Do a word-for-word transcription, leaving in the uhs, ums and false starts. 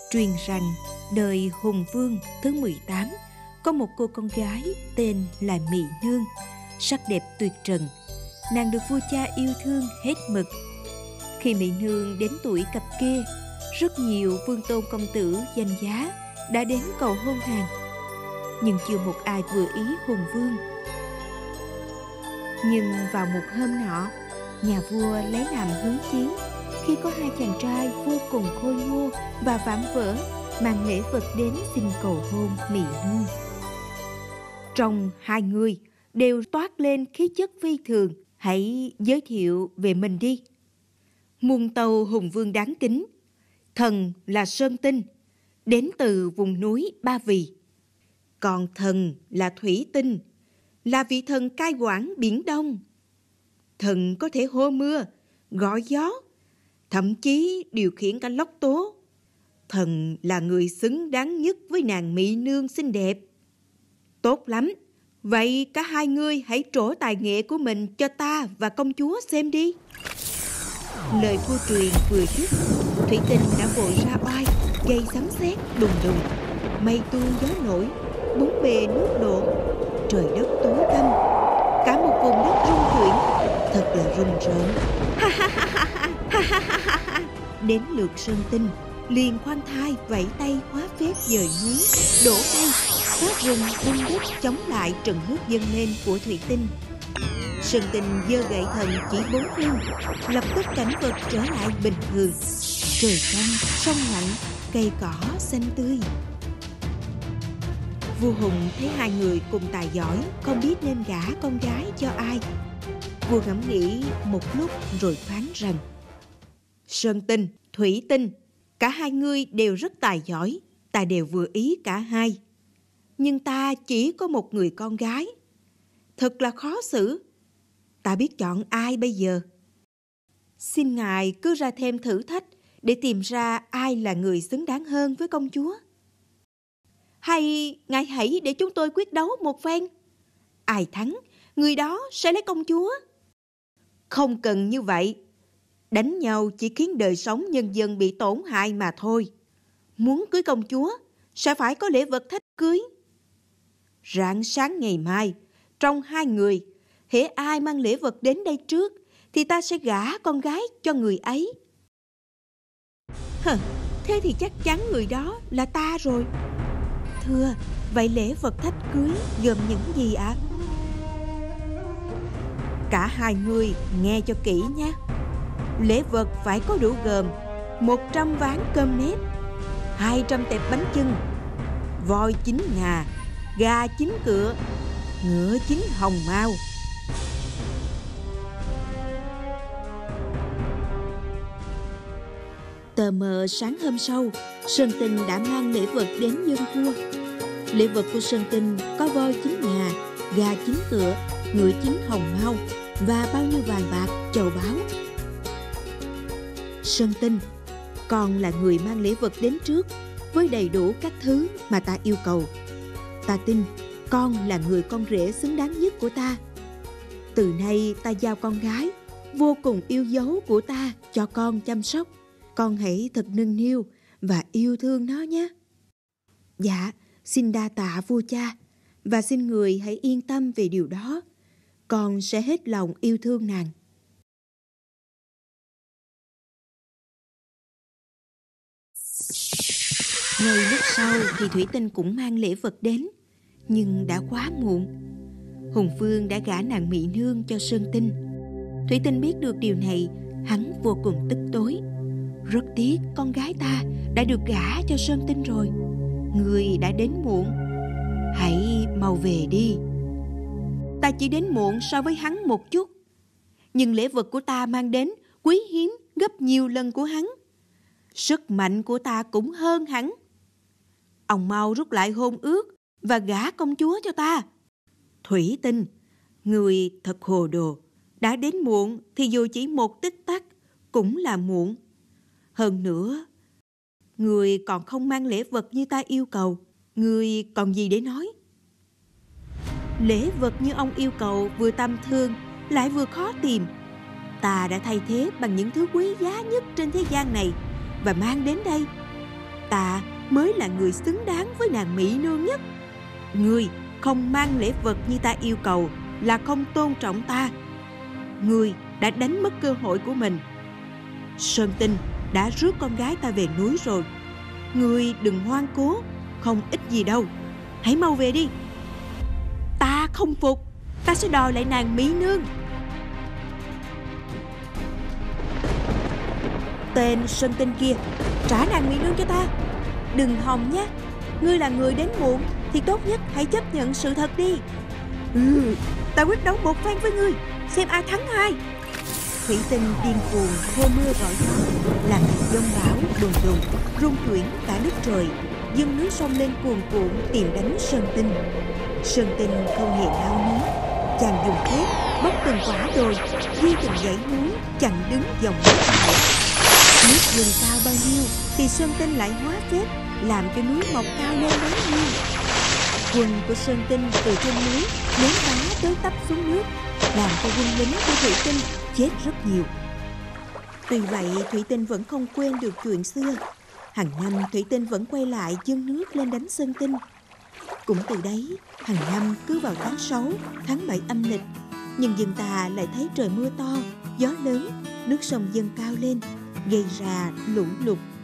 Truyền rằng đời Hùng Vương thứ mười tám có một cô con gái tên là Mị Nương, sắc đẹp tuyệt trần. Nàng được vua cha yêu thương hết mực. Khi Mị Nương đến tuổi cập kê, rất nhiều vương tôn công tử danh giá đã đến cầu hôn nàng, nhưng chưa một ai vừa ý Hùng Vương. Nhưng vào một hôm nọ, nhà vua lấy làm hứng chiến khi có hai chàng trai vô cùng khôi ngô và vạm vỡ mang lễ vật đến xin cầu hôn Mị Nương. Trong hai người đều toát lên khí chất phi thường. Hãy giới thiệu về mình đi. Muôn tâu Hùng Vương đáng kính, thần là Sơn Tinh, đến từ vùng núi Ba Vì. Còn thần là Thủy Tinh, là vị thần cai quản Biển Đông. Thần có thể hô mưa, gọi gió, thậm chí điều khiển cả lốc tố. Thần là người xứng đáng nhất với nàng Mị Nương xinh đẹp. Tốt lắm, vậy cả hai ngươi hãy trổ tài nghệ của mình cho ta và công chúa xem đi. Lời vua truyền vừa dứt, Thủy Tinh đã vội ra oai, gây sấm sét đùng đùng, mây tuôn gió nổi, bốn bề nước lộn, trời đất tối tăm, cả một vùng đất rung chuyển, thật là rùng rợn. Đến lượt Sơn Tinh, liền khoan thai vẫy tay hóa phép dời núi, đổ cây, phát rừng vung đất chống lại trận nước dâng lên của Thủy Tinh. Sơn Tinh giơ gậy thần chỉ bốn phương, lập tức cảnh vật trở lại bình thường. Trời xanh, sông lạnh, cây cỏ xanh tươi. Vua Hùng thấy hai người cùng tài giỏi, không biết nên gả con gái cho ai. Vua ngẫm nghĩ một lúc rồi phán rằng: Sơn Tinh, Thủy Tinh, cả hai ngươi đều rất tài giỏi, ta đều vừa ý cả hai. Nhưng ta chỉ có một người con gái, thật là khó xử. Ta biết chọn ai bây giờ? Xin ngài cứ ra thêm thử thách để tìm ra ai là người xứng đáng hơn với công chúa. Hay ngài hãy để chúng tôi quyết đấu một phen. Ai thắng, người đó sẽ lấy công chúa. Không cần như vậy. Đánh nhau chỉ khiến đời sống nhân dân bị tổn hại mà thôi. Muốn cưới công chúa, sẽ phải có lễ vật thách cưới. Rạng sáng ngày mai, trong hai người, hễ ai mang lễ vật đến đây trước, thì ta sẽ gả con gái cho người ấy. Hờ, thế thì chắc chắn người đó là ta rồi. Thưa, vậy lễ vật thách cưới gồm những gì ạ? Cả hai người nghe cho kỹ nhé. Lễ vật phải có đủ gồm một trăm ván cơm nếp, hai trăm tẹp bánh chưng, voi chín ngà, gà chín cựa, ngựa chín hồng mao. Tờ mờ sáng hôm sau, Sơn Tinh đã mang lễ vật đến dân vua. Lễ vật của Sơn Tinh có voi chín ngà, gà chín cựa, ngựa chín hồng mao và bao nhiêu vàng bạc, châu báu. Sơn Tinh, con là người mang lễ vật đến trước với đầy đủ các thứ mà ta yêu cầu. Ta tin con là người con rể xứng đáng nhất của ta. Từ nay ta giao con gái vô cùng yêu dấu của ta cho con chăm sóc. Con hãy thật nâng niu và yêu thương nó nhé. Dạ, xin đa tạ vua cha, và xin người hãy yên tâm về điều đó. Con sẽ hết lòng yêu thương nàng. Ngay lúc sau thì Thủy Tinh cũng mang lễ vật đến, nhưng đã quá muộn. Hùng Vương đã gả nàng Mị Nương cho Sơn Tinh. Thủy Tinh biết được điều này, hắn vô cùng tức tối. Rất tiếc con gái ta đã được gả cho Sơn Tinh rồi. Người đã đến muộn. Hãy mau về đi. Ta chỉ đến muộn so với hắn một chút, nhưng lễ vật của ta mang đến quý hiếm gấp nhiều lần của hắn. Sức mạnh của ta cũng hơn hắn. Ông mau rút lại hôn ước và gả công chúa cho ta. Thủy Tinh, người thật hồ đồ. Đã đến muộn thì dù chỉ một tích tắc cũng là muộn. Hơn nữa, người còn không mang lễ vật như ta yêu cầu. Người còn gì để nói? Lễ vật như ông yêu cầu vừa tầm thường lại vừa khó tìm. Ta đã thay thế bằng những thứ quý giá nhất trên thế gian này và mang đến đây. Ta mới là người xứng đáng với nàng mỹ nương nhất. Ngươi không mang lễ vật như ta yêu cầu là không tôn trọng ta. Ngươi đã đánh mất cơ hội của mình. Sơn Tinh đã rước con gái ta về núi rồi. Ngươi đừng ngoan cố, không ích gì đâu. Hãy mau về đi. Ta không phục. Ta sẽ đòi lại nàng mỹ nương. Tên Sơn Tinh kia, trả nàng mỹ nương cho ta. Đừng hòng nhé. Ngươi là người đến muộn thì tốt nhất hãy chấp nhận sự thật đi. Ừ, ta quyết đấu một phen với ngươi, xem ai thắng ai. Thủy Tinh điên cuồng hô mưa gọi gió, làm giông bão đùng đùng, rung chuyển cả đất trời. Dâng nước sông lên cuồn cuộn tìm đánh Sơn Tinh. Sơn Tinh không hề nao núng. Chàng dùng thép bóc từng quả đồi, di từng dãy núi, chặn đứng dòng nước này. Nước dâng cao bao nhiêu thì Sơn Tinh lại hóa phép, làm cho núi mọc cao lên bấy nhiêu. Quân của Sơn Tinh từ trên núi ném đá tới tấp xuống nước, làm cho quân lính của Thủy Tinh chết rất nhiều. Tuy vậy, Thủy Tinh vẫn không quên được chuyện xưa. Hàng năm Thủy Tinh vẫn quay lại dâng nước lên đánh Sơn Tinh. Cũng từ đấy, hàng năm cứ vào tháng sáu, tháng bảy âm lịch, nhân dân ta lại thấy trời mưa to, gió lớn, nước sông dâng cao lên, gây ra lũ lụt,